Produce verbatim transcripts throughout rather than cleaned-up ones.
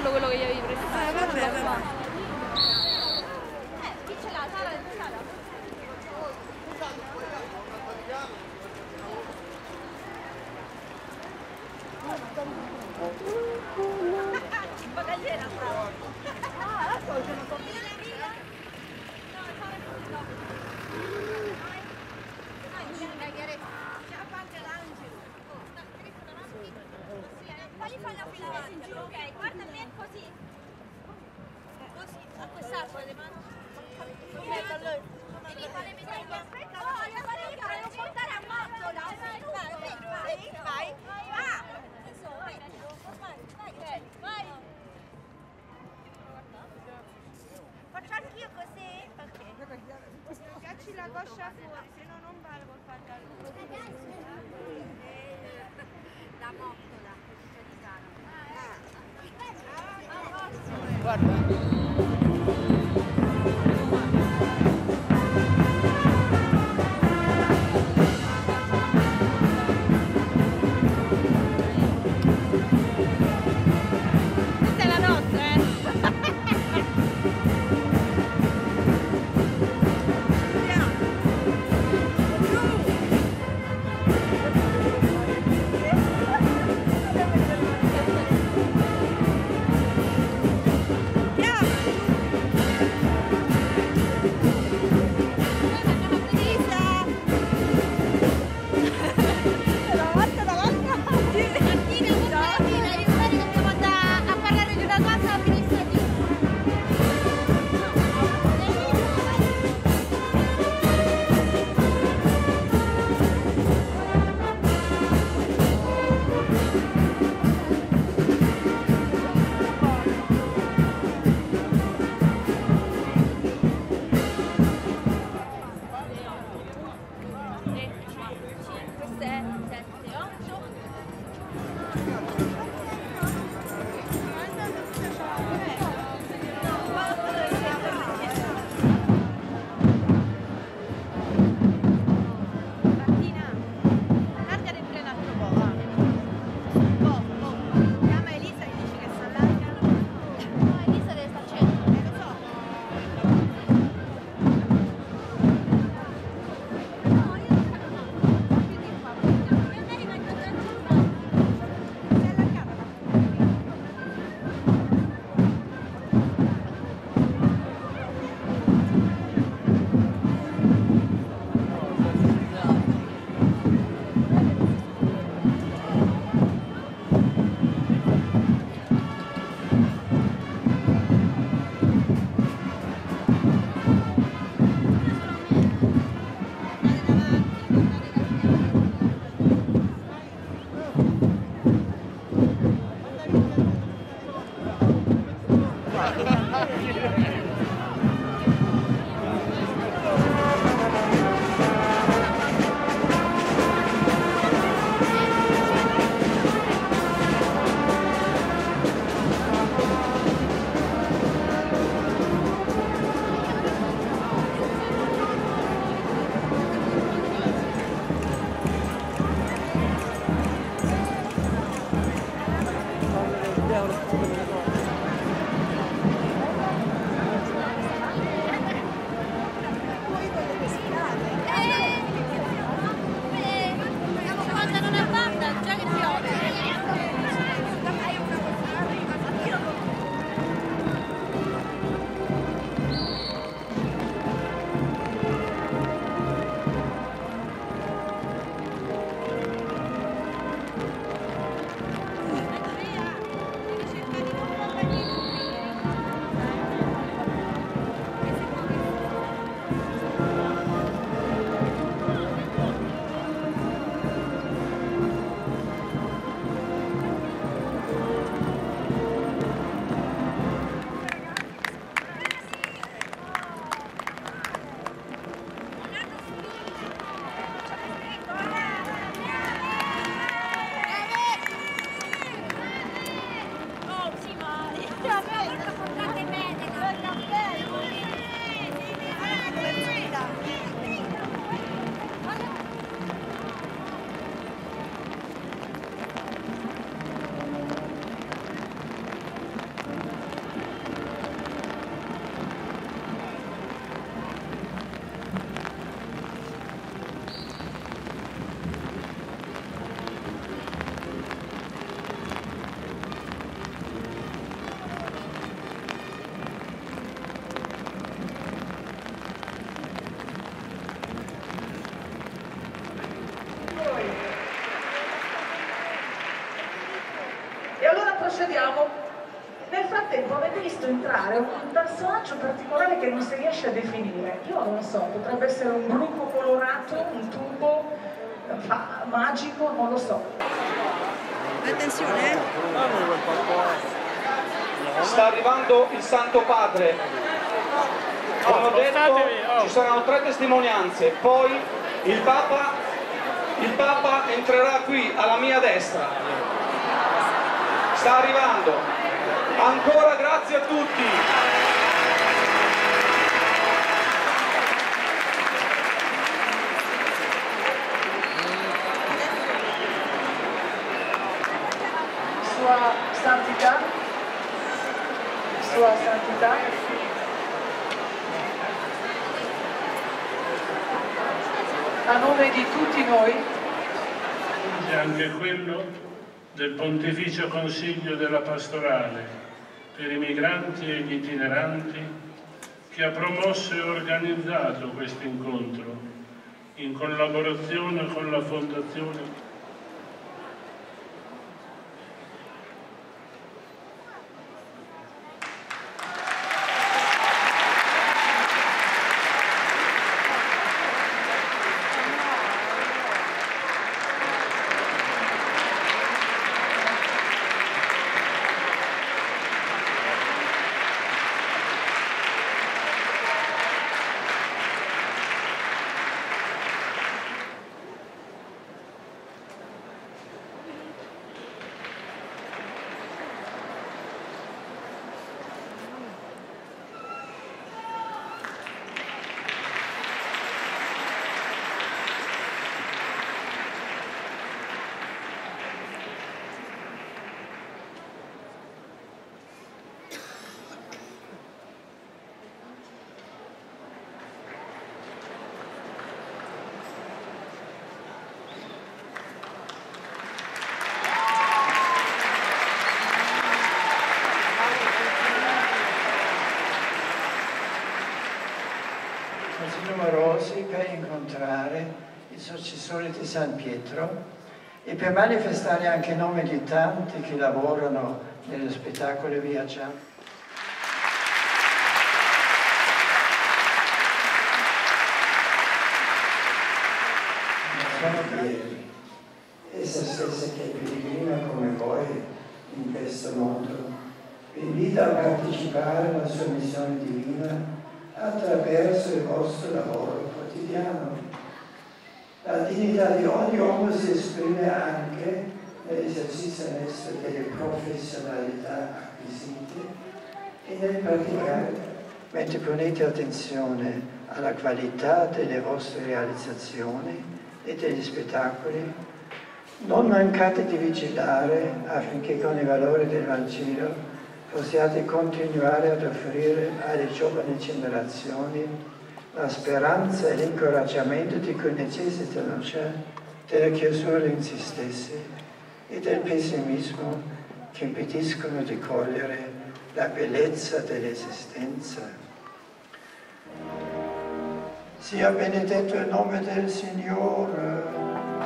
ridarlo quello che gli avevi prestato. Eh, vabbè, vabbè. Eh, chi ce l'ha? Sara, Sara. Bagagliera stava. Ah, adesso sono convinta. No, Sara è così dopo. Quali fanno la fila avanti? Ok, guarda me così. Così, a quest'altro le mani. Devi fare vedere. No, le fare vedere, non portare a mazzola. Vai, vai, vai. Ah! Vai, vai, vai. Faccio anch'io così? Ok. Cacci la coscia fuori, se no non vale col pantalone. La mottola, di Sara. Guarda. siamo. Nel frattempo avete visto entrare un personaggio particolare che non si riesce a definire. Io non so, potrebbe essere un bruco colorato, un tubo magico, non lo so. Attenzione, eh! Sta arrivando il Santo Padre. Come ho detto, ci saranno tre testimonianze, poi il Papa, il Papa entrerà qui alla mia destra. Sta arrivando. Ancora grazie a tutti. Sua Santità, Sua Santità, a nome di tutti noi, è anche quello del Pontificio Consiglio della Pastorale per i migranti e gli itineranti, che ha promosso e organizzato questo incontro in collaborazione con la Fondazione numerosi per incontrare i successori di San Pietro e per manifestare anche il nome di tanti che lavorano nello spettacolo viaggiante. Sono Pieri, essa stessa che è pellegrina come voi in questo mondo, vi invita a partecipare alla sua missione divina attraverso il vostro lavoro quotidiano. La dignità di ogni uomo si esprime anche nell'esercizio onesto delle professionalità acquisite e nel praticare. Mentre ponete attenzione alla qualità delle vostre realizzazioni e degli spettacoli, non mancate di vigilare affinché con i valori del Vangelo possiate continuare ad offrire alle giovani generazioni la speranza e l'incoraggiamento di cui necessitano già della chiusura in se stessi e del pessimismo che impediscono di cogliere la bellezza dell'esistenza. Sia benedetto il nome del Signore.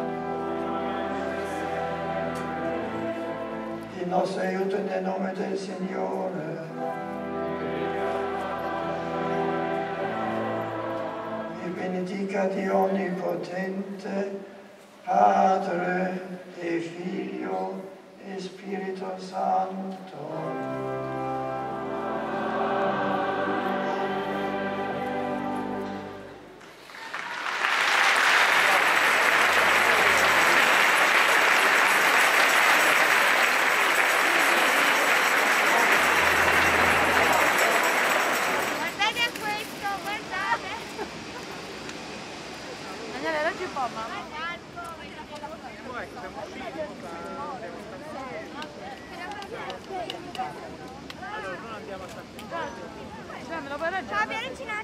Il nostro aiuto nel nome del Signore. Vi benedica Dio Onnipotente, Padre e Figlio e Spirito Santo. Ciao, vieni vicino.